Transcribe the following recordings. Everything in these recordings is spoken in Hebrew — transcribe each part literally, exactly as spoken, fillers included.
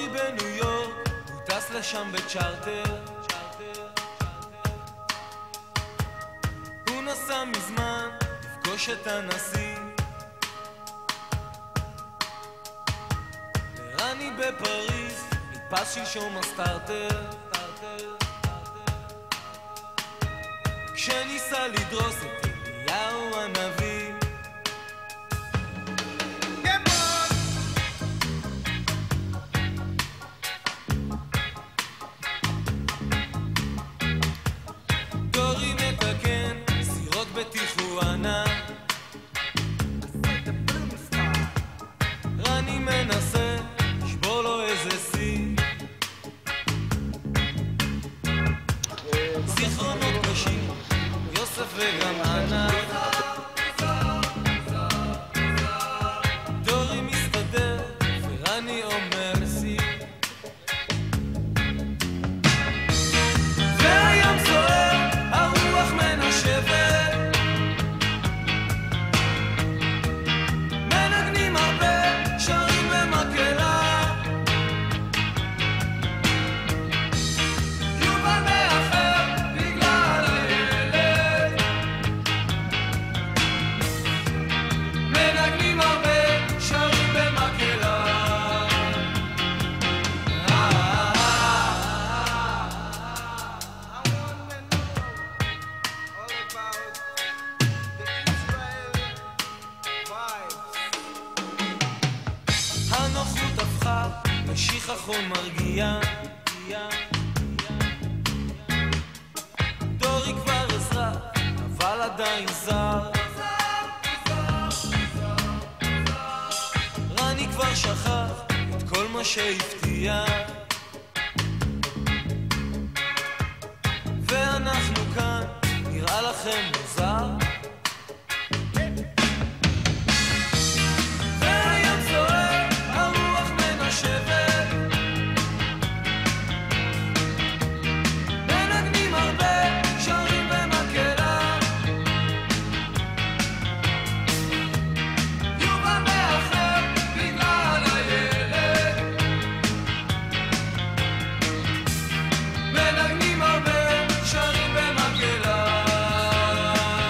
דורי בניו יורק, הוא טס לשם בצ'ארטר. הוא נסע מזמן לפגוש את הנשיא. לרני בפריז נתפס שלשום הסטארטר, כשניסה לדרוס את אליהו הנביא. דורי מתקן סירות בטיחואנה, רני מנסה לשבור לו איזה שיא. זיכרונות קשים, יוסף וגם אנה. דורי מסתדר ורני אומר סי. והים זוהר, הרוח מנשבת, מנגנים הרבה, שרים במקהלה. יובל מאחר בגלל הילד, מנגנים הרבה, שרים במקהלה. הנוחות הפכה לשיכחון מרגיע. דורי כבר אזרח, אבל עדיין זר. רני כבר שכח את כל מה שהבטיח, ואנחנו כאן, נראה לכם מוזר? והים זוהר, הרוח מנשבת, מנגנים הרבה, שרים במקהלה. יובל מאחר בגלל הילד, מנגנים הרבה, שרים במקהלה.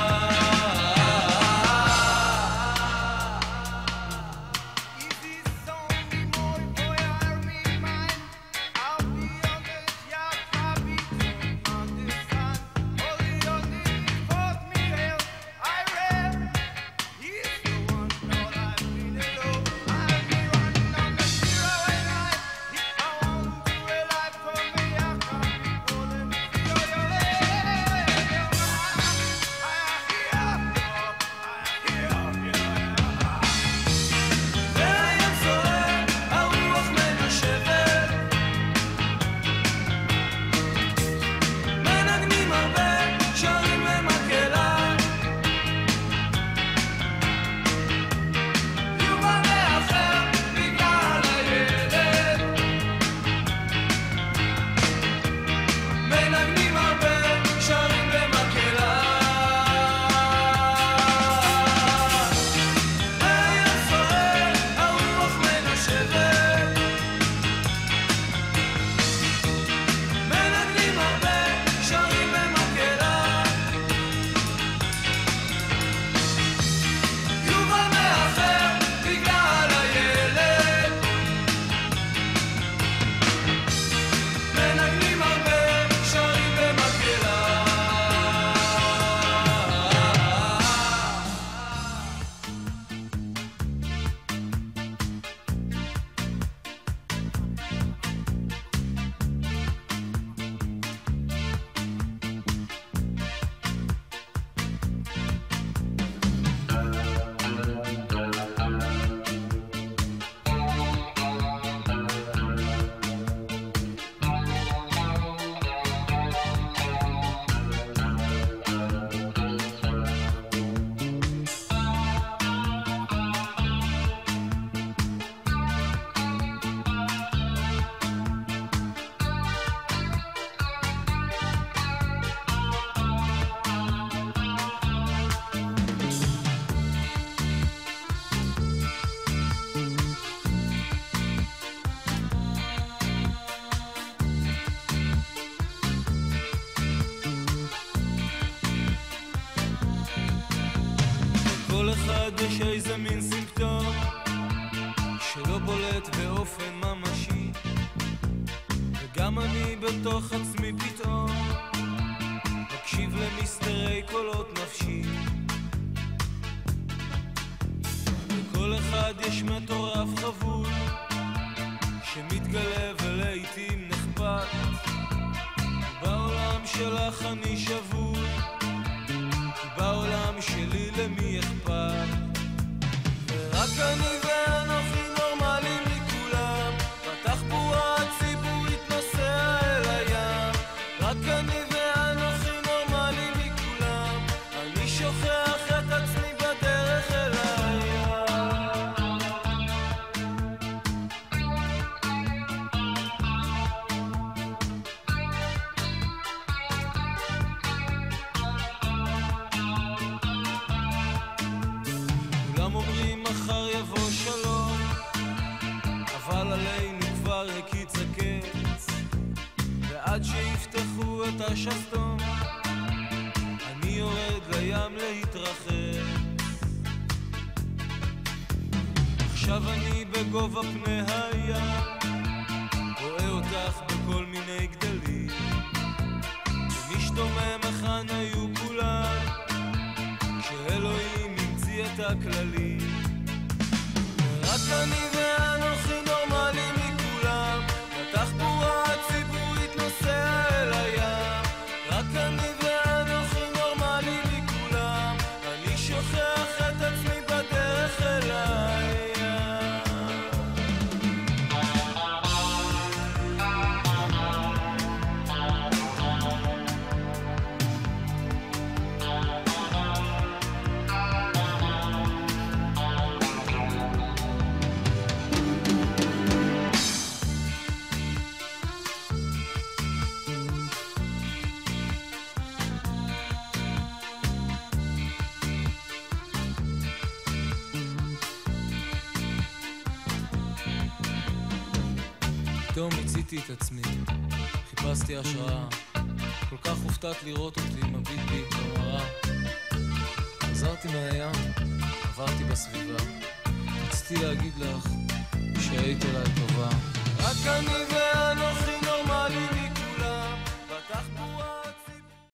אחד יש איזה מין סימפטום שלא בולט באופן ממשי, וגם אני בתוך עצמי פתאום מקשיב למסתרי קולות נפשי. לכל אחד יש מטורף חבול שמתגלה ולעיתים נחבט, בעולם שלך אני שבול, כי בעולם שלי למי אכפת? ורק אני ואנוכי נורמלים מכולם, בתחבורה הציבורית נוסע אל הים. רק אני ואנוכי נורמלים מכולם, אני שוכח את עצמי בדרך אל הים. כולם אומרים מחר יבוא שלום, אבל עלינו כבר הקיץ הקץ, ועד שיפתחו את השסתום אני יורד לים להתרחץ. עכשיו אני בגובה פני הים, רואה אותך בכל מיני גדלים, ומשתומם היכן היו כולם כשאלוהים המציא את הכללים. ורק אני ואנוכי נורמלים מכולם, בתחבורה הציבורית נוסע אל הים. רק אני ואנוכי נורמלים מכולם, אני שוכח את עצמי בדרך אל הים. פתאום הציתי את עצמי, חיפשתי השראה, כל כך הופתעת לראות אותי מביט בי במראה. חזרתי מהים, עברתי בסביבה, רציתי להגיד לך שהיית אליי טובה. רק אני